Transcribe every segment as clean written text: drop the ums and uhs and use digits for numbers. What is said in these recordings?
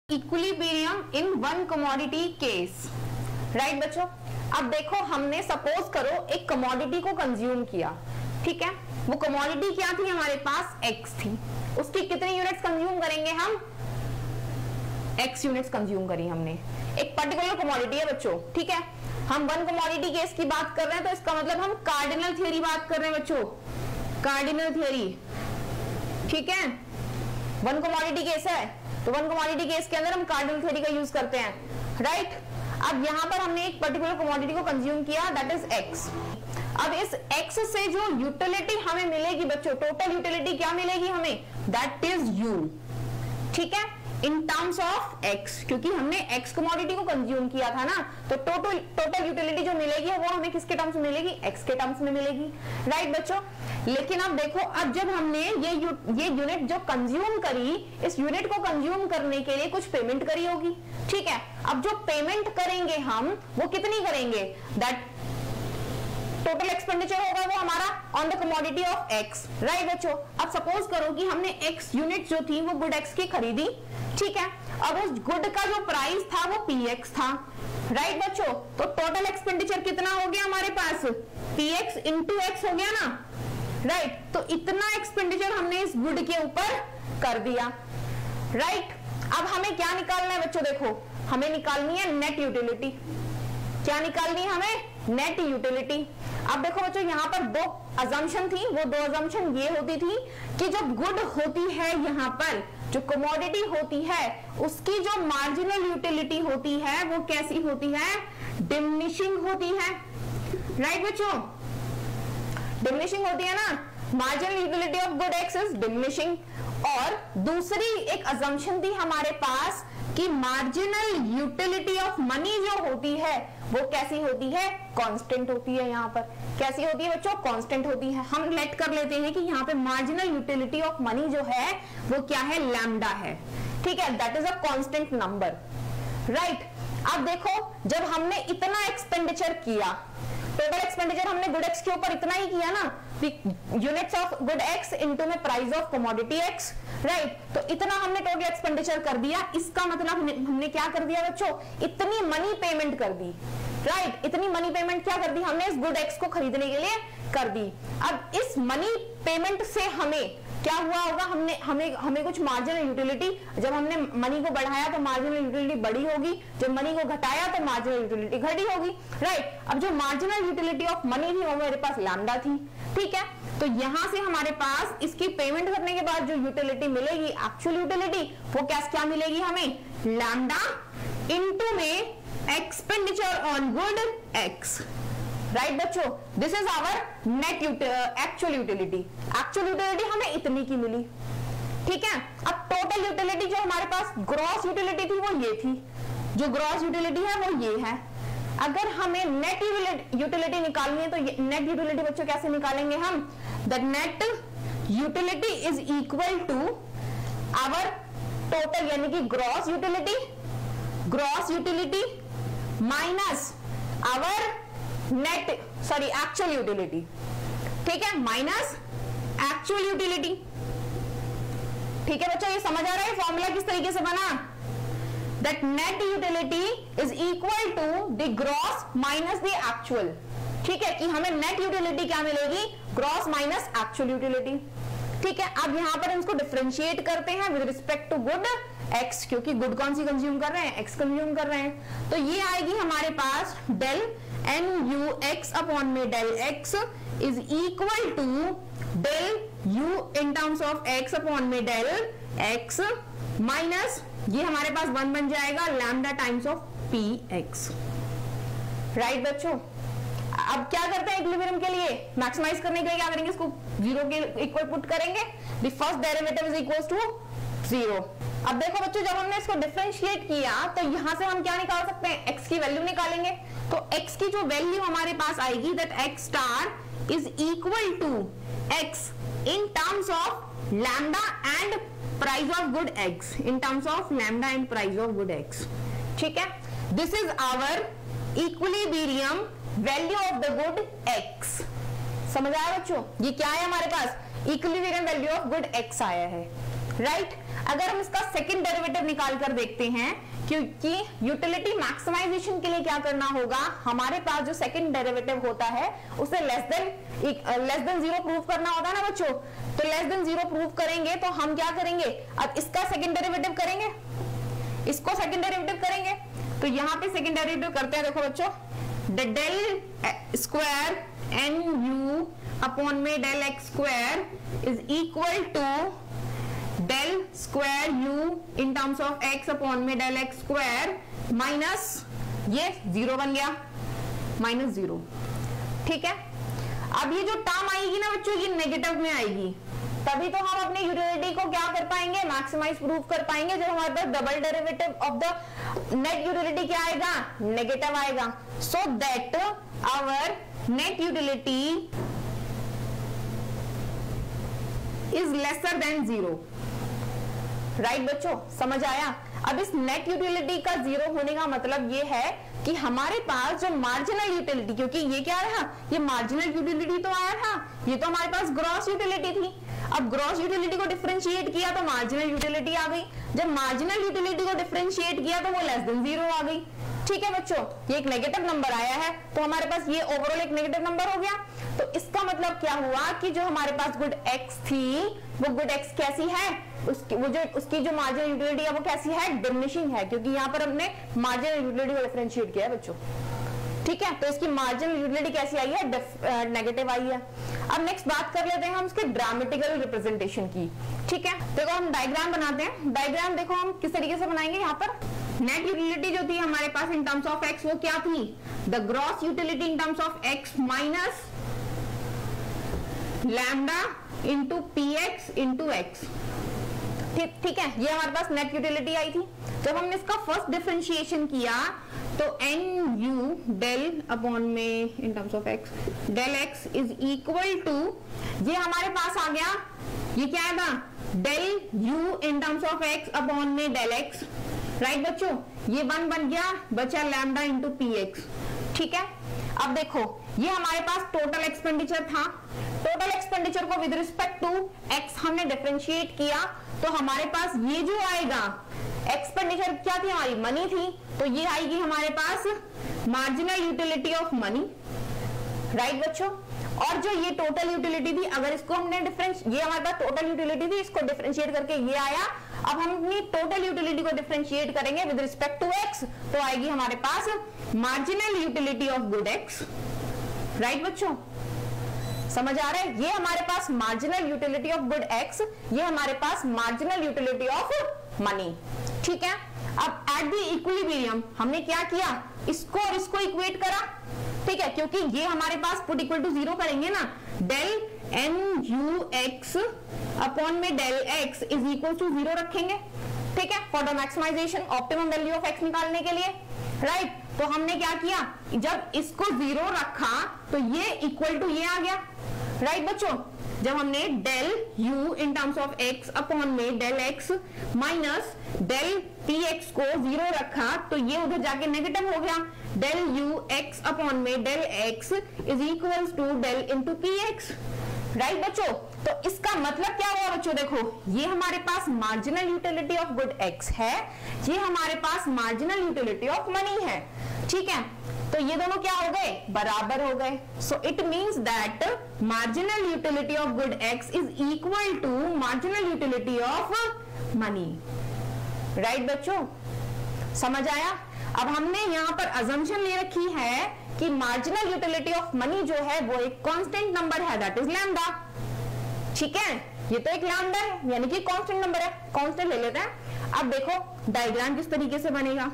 Equilibrium in one commodity case. Right बच्चों, अब देखो हमने सपोज करो एक कमोडिटी को कंज्यूम किया, ठीक है। वो कमोडिटी क्या थी, हमारे पास एक्स थी। उसकी कितनी यूनिट्स कंज्यूम करेंगे हम, एक्स यूनिट्स कंज्यूम करी हमने। एक पर्टिकुलर कमोडिटी है बच्चों, ठीक है। हम वन कमोडिटी केस की बात कर रहे हैं, तो इसका मतलब हम कार्डिनल थियरी बात कर रहे हैं बच्चों, कार्डिनल थियरी, ठीक है। वन कमोडिटी केस है तो वन कमोडिटी केस के अंदर हम कार्डिनल थ्योरी का यूज करते हैं, राइट। अब यहां पर हमने एक पर्टिकुलर कमोडिटी को कंज्यूम किया, दैट इज एक्स। अब इस एक्स से जो यूटिलिटी हमें मिलेगी बच्चों, टोटल यूटिलिटी क्या मिलेगी हमें, दैट इज यू, ठीक है, इन टर्म्स ऑफ एक्स, क्योंकि हमने एक्स कमोडिटी को कंज्यूम किया था ना, तो टोटल यूटिलिटी जो मिलेगी वो हमें किसके टर्म्स में मिलेगी, एक्स के टर्म्स में मिलेगी, राइट बच्चों। लेकिन अब देखो, अब जब हमने ये यूनिट जो कंज्यूम करी, इस यूनिट को कंज्यूम करने के लिए कुछ पेमेंट करी होगी, ठीक है। अब जो पेमेंट करेंगे हम, वो कितनी करेंगे, दैट टोटल एक्सपेंडिचर होगा वो हमारा on the commodity of X, right बच्चों। अब सपोज करो कि हमने एक्स यूनिट जो थी वो गुड एक्स की खरीदी, ठीक है। अब उस गुड का जो प्राइस था वो पी एक्स था, राइट बच्चों। तो टोटल एक्सपेंडिचर कितना हो गया हमारे पास, पी एक्स इंटू एक्स हो गया ना, राइट। तो इतना एक्सपेंडिचर हमने इस गुड के ऊपर कर दिया, राइट। अब हमें क्या निकालना है बच्चों, देखो हमें निकालनी है नेट यूटिलिटी। क्या निकालनी है हमें, नेट यूटिलिटी। अब देखो बच्चों, यहाँ पर दो अजम्पशन थी, वो दो अजम्पशन ये होती थी कि जो गुड होती है, यहाँ पर जो कमोडिटी होती है, उसकी जो मार्जिनल यूटिलिटी होती है वो कैसी होती है, डिमिनिशिंग होती है, राइट बच्चों, डिमिनिशिंग होती है ना, marginal utility of good x is diminishing. और दूसरी एक अजम्पशन थी हमारे पास कि मार्जिनल यूटिलिटी ऑफ मनी जो होती है वो कैसी होती है, कांस्टेंट होती है। यहाँ पर कैसी होती है बच्चों, कांस्टेंट होती है। हम लेट कर लेते हैं कि यहाँ पे मार्जिनल यूटिलिटी ऑफ मनी जो है वो क्या है, लैम्डा है, ठीक है, that is a constant number, right. अब देखो, जब हमने इतना एक्सपेंडिचर किया, टोटल एक्सपेंडिचर हमने गुड एक्स के ऊपर इतना ही किया ना, units of good X into में price of commodity X, right. तो इतना हमने टोटल एक्सपेंडिचर कर दिया, इसका मतलब हमने क्या कर दिया बच्चों, इतनी मनी पेमेंट कर दी, राइट। इतनी मनी पेमेंट क्या कर दी हमने, इस गुड एक्स को खरीदने के लिए कर दी। अब इस मनी पेमेंट से हमें क्या हुआ होगा, हमें कुछ मार्जिनल यूटिलिटी, जब हमने मनी को बढ़ाया तो मार्जिनल यूटिलिटी बढ़ी होगी, जब मनी को घटाया तो मार्जिनल यूटिलिटी घटी होगी, राइट। अब जो मार्जिनल यूटिलिटी ऑफ मनी थी वो मेरे पास लैम्डा थी, ठीक है। तो यहां से हमारे पास इसकी पेमेंट करने के बाद जो यूटिलिटी मिलेगी, एक्चुअल यूटिलिटी, वो क्या मिलेगी हमें, लैम्डा इनटू में expenditure on good x, right बच्चों। This is our net actual utility. Actual utility हमें इतनी की मिली, ठीक है। अब टोटल यूटिलिटी जो हमारे पास ग्रॉस यूटिलिटी थी वो ये थी, जो ग्रॉस यूटिलिटी है वो ये है। अगर हमें नेट यूटिलिटी निकालनी है तो नेट यूटिलिटी बच्चों कैसे निकालेंगे हम, the net utility is equal to our total, यानी कि gross utility minus our actual utility, ठीक है, माइनस एक्चुअल यूटिलिटी, ठीक है बच्चों। ये समझ आ रहा है फॉर्मूला किस तरीके से बना, that net utility is equal to the gross minus the actual, ठीक है, कि हमें नेट यूटिलिटी क्या मिलेगी, ग्रॉस माइनस एक्चुअल यूटिलिटी, ठीक है। अब यहां पर इसको डिफरेंशिएट करते हैं with respect to good X, क्योंकि गुड कौन सी कंज्यूम कर रहे हैं, एक्स कंज्यूम कर रहे हैं। तो ये आएगी हमारे पास del n u x upon में del x is equal to del u in terms of x upon में डेल एक्स माइनस, ये हमारे पास 1 बन जाएगा lambda times of p x, right बच्चों। अब क्या करते हैं इक्विलिब्रियम के लिए, मैक्सिमाइज करने के लिए क्या करेंगे, इसको 0 के इक्वल पुट करेंगे, the first derivative is equal to 0। अब देखो बच्चों, जब हमने इसको डिफरेंशिएट किया तो यहां से हम क्या निकाल सकते हैं, x की वैल्यू निकालेंगे। तो x की जो वैल्यू हमारे पास आएगी, that x star is equal to x in terms of lambda and price of good x, in terms of lambda and price of good x, ठीक है। This is our equilibrium value of the good x। समझ आया बच्चों, ये क्या है हमारे पास, equilibrium value of good x आया है। राइट। अगर हम इसका सेकंड डेरिवेटिव निकाल कर देखते हैं, क्योंकि यूटिलिटी मैक्सिमाइजेशन के लिए क्या करना होगा, हमारे पास जो सेकंड डेरिवेटिव होता है उसे लेस देन 0 प्रूव करना होगा ना बच्चों। तो लेस देन 0 प्रूव करेंगे तो हम क्या करेंगे, अब इसका सेकंड डेरिवेटिव करेंगे, इसको सेकंड डेरिवेटिव करेंगे। तो यहाँ पे सेकंड डेरिवेटिव करते हैं, देखो बच्चों, del square n u upon में del x square is equal to del square u in terms of x upon में डेल एक्स स्क्वायर माइनस ये 0 बन गया, -0। ठीक है, अब ये जो टर्म आएगी ना बच्चों, ये नेगेटिव में आएगी, तभी तो हम अपनी यूटिलिटी को क्या कर पाएंगे, मैक्सिमाइज प्रूव कर पाएंगे। जब हमारे पास double derivative of the net utility क्या आएगा, नेगेटिव आएगा। So that our net utility is lesser than 0। Right बच्चों, समझ आया। अब इस नेट यूटिलिटी का 0 होने का मतलब ये है कि हमारे पास जो मार्जिनल यूटिलिटी, क्योंकि ये क्या रहा, ये मार्जिनल यूटिलिटी तो आया था, ये तो हमारे पास ग्रॉस यूटिलिटी थी। अब ग्रॉस यूटिलिटी को डिफरेंशिएट किया तो मार्जिनल यूटिलिटी आ गई, जब मार्जिनल यूटिलिटी को डिफरेंशिएट किया तो वो लेस देन 0 आ गई। ठीक है बच्चों, ये एक नेगेटिव नंबर आया है तो हमारे पास ये ओवरऑल एक नेगेटिव नंबर हो गया। तो इसका मतलब क्या हुआ कि जो हमारे पास गुड एक्स थी, वो गुड एक्स कैसी है, उसकी जो मार्जिनल यूटिलिटी है वो कैसी है, डिमिनिशिंग है, क्योंकि यहाँ पर हमने मार्जिनल यूटिलिटी को डिफरेंशिएट किया है बच्चों। ठीक है, तो इसकी मार्जिनल यूटिलिटी कैसी आई है, नेगेटिव आई है। अब नेक्स्ट बात कर लेते हैं हम इसके ड्रामेटिकल रिप्रेजेंटेशन की। ठीक है, देखो हम डायग्राम बनाते हैं। डायग्राम देखो हम किस तरीके से बनाएंगे। यहाँ पर नेट यूटिलिटी जो थी हमारे पास इन टर्म्स ऑफ एक्स, वो क्या थी, the gross utility in terms of x minus lambda into p x into x. ठीक है, ये हमारे पास नेट यूटिलिटी आई थी। जब हमने इसका फर्स्ट डिफरेंशिएशन किया तो एन यू डेल अपॉन में in terms of x del x is equal to, ये हमारे पास आ गया, ये क्या आएगा, del u in terms of x upon में डेल एक्स। राइट बच्चों, ये 1 बन गया, बचा लैम्डा इंटू पी एक्स। ठीक है, अब देखो ये हमारे पास टोटल एक्सपेंडिचर था। टोटल एक्सपेंडिचर को विद रिस्पेक्ट टू एक्स हमने डिफरेंशिएट किया तो हमारे पास ये जो आएगा एक्सपेंडिचर क्या थी, हमारी मनी थी, तो ये आएगी हमारे पास marginal utility of money. Right बच्चों, और जो ये टोटल यूटिलिटी थी, अगर इसको हमने ये हमारे पास टोटल यूटिलिटी थी, इसको डिफरेंशिएट करके ये आया। अब हम अपनी टोटल यूटिलिटी को डिफरेंशिएट करेंगे विद रिस्पेक्ट टू एक्स, तो आएगी हमारे पास marginal utility of good x. Right बच्चों, समझ आ रहा है, ये हमारे पास marginal utility of good x, ये हमारे पास मार्जिनल यूटिलिटी ऑफ मनी। ठीक है, अब एट द इक्विलिब्रियम हमने क्या किया, इसको और इसको इक्वेट करा। ठीक है, क्योंकि ये हमारे पास पुट इक्वल टू 0 करेंगे ना, del n u x upon में del x is equal to 0 रखेंगे। ठीक है, for the maximization optimum value of x निकालने के लिए। राइट, तो हमने क्या किया, जब इसको 0 रखा तो ये इक्वल टू ये आ गया। राइट बच्चों, जब हमने del u in terms of x upon में del x minus del px को 0 रखा तो ये उधर जाके नेगेटिव हो गया। डेल u x अपॉन में del x is equals to del into px। Right बच्चों, तो इसका मतलब क्या हुआ बच्चों, देखो ये हमारे पास marginal utility of good x है, ये हमारे पास मार्जिनल यूटिलिटी ऑफ मनी है। ठीक है, तो ये दोनों क्या हो गए, बराबर हो गए। So it means that marginal utility of good x is equal to marginal utility of money. Right बच्चों, समझ आया। अब हमने यहाँ पर अजम्पशन ले रखी है कि मार्जिनल यूटिलिटी ऑफ मनी जो है वो एक कांस्टेंट नंबर है, दैट इज लैम्डा। ठीक है, ये तो एक लैम्डा है, यानी कि कांस्टेंट नंबर है, कांस्टेंट ले लेते हैं। अब देखो डायग्राम किस तरीके से बनेगा।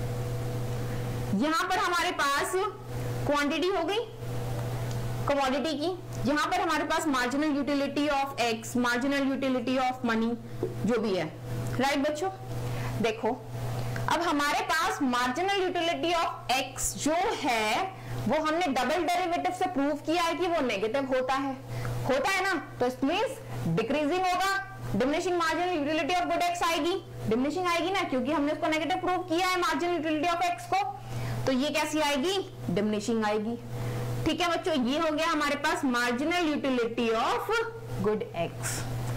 यहां पर हमारे पास क्वांटिटी हो गई कमोडिटी की, यहां पर हमारे पास marginal utility of x, marginal utility of money जो भी है। राइट बच्चों, देखो अब हमारे पास मार्जिनल यूटिलिटी ऑफ एक्स जो है वो हमने डबल डेरिवेटिव से प्रूव किया है कि वो नेगेटिव होता है ना, तो इट मींस डिक्रीजिंग होगा, diminishing marginal utility of good x आएगी, डिमिनिशिंग आएगी ना, क्योंकि हमने उसको नेगेटिव प्रूव किया है मार्जिनल यूटिलिटी ऑफ एक्स को, तो ये कैसी आएगी, डिमिनिशिंग आएगी। ठीक है बच्चों, ये हो गया हमारे पास marginal utility of good x.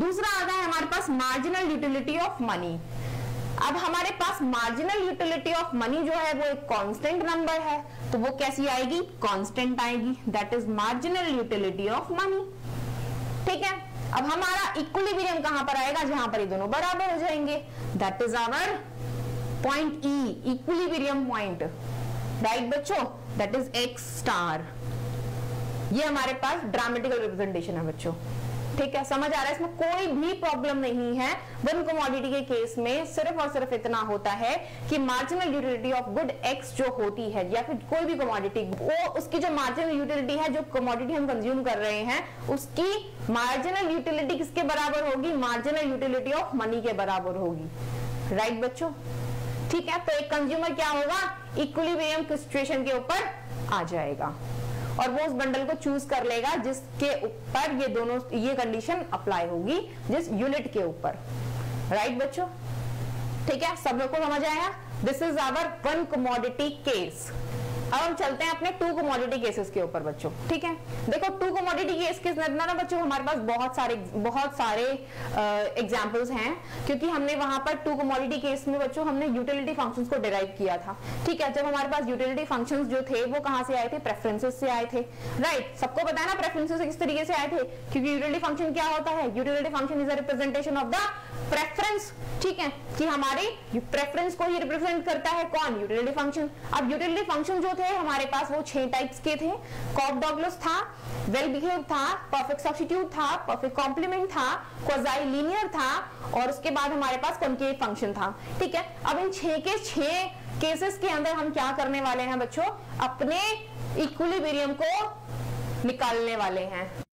दूसरा आता है हमारे पास मार्जिनल यूटिलिटी ऑफ मनी। अब हमारे पास मार्जिनल यूटिलिटी ऑफ मनी जो है वो एक कांस्टेंट नंबर है, तो वो कैसी आएगी, कांस्टेंट आएगी, that is marginal utility of money. ठीक है, अब हमारा इक्विलिब्रियम कहां पर आएगा, जहां पर ये दोनों बराबर हो जाएंगे, that is our point E, equilibrium point, right बच्चों, दैट इज एक्स स्टार। ये हमारे पास ड्रामेटिकल रिप्रेजेंटेशन है बच्चों। ठीक है, समझ आ रहा है, इसमें कोई भी प्रॉब्लम नहीं है। वन कमोडिटी के केस में सिर्फ और सिर्फ इतना होता है कि marginal utility of good x जो होती है, या फिर कोई भी कमोडिटी, वो उसकी जो मार्जिनल यूटिलिटी है, जो कमोडिटी हम कंज्यूम कर रहे हैं, उसकी मार्जिनल यूटिलिटी किसके बराबर होगी, मार्जिनल यूटिलिटी ऑफ मनी के बराबर होगी, राइट बच्चों। ठीक है, तो एक कंज्यूमर क्या होगा, इक्विलिब्रियम की सिचुएशन के ऊपर आ जाएगा और वो उस बंडल को चूज कर लेगा जिसके ऊपर ये दोनों, ये कंडीशन अप्लाई होगी, जिस यूनिट के ऊपर, राइट बच्चों। ठीक है, सब लोग को समझ आया, this is our one commodity case. अब हम चलते हैं अपने टू कमोडिटी केसेस के ऊपर बच्चों। ठीक है, देखो टू कमोडिटी केस के ना बच्चों हमारे पास बहुत सारे एग्जांपल्स हैं, क्योंकि हमने वहां पर टू कमोडिटी केस में बच्चों हमने यूटिलिटी फंक्शंस को डिराइव किया था। ठीक है, जब हमारे पास यूटिलिटी फंक्शंस जो थे वो कहां से आए थे, प्रेफरेंसेस से आए थे, राइट। सबको पता है ना प्रेफरेंसेस किस तरीके से आए थे, क्योंकि यूटिलिटी फंक्शन क्या होता है, utility function is a representation of the preference. ठीक है, कि हमारे प्रेफरेंस को ही रिप्रेजेंट करता है कौन, यूटिलिटी फंक्शन। अब यूटिलिटी फंक्शन जो थे हमारे पास वो 6 टाइप्स के थे, कॉफ-डॉगलस था, वेल बिहेव था, परफेक्ट सब्स्टिट्यूट था, परफेक्ट कॉम्प्लीमेंट था, क्वाज़ी लीनियर था, और उसके बाद हमारे पास कॉनकेव फंक्शन था। ठीक है, अब इन 6 के 6 केसेस के अंदर हम क्या करने वाले हैं बच्चों, अपने इक्विलिब्रियम को निकालने वाले हैं।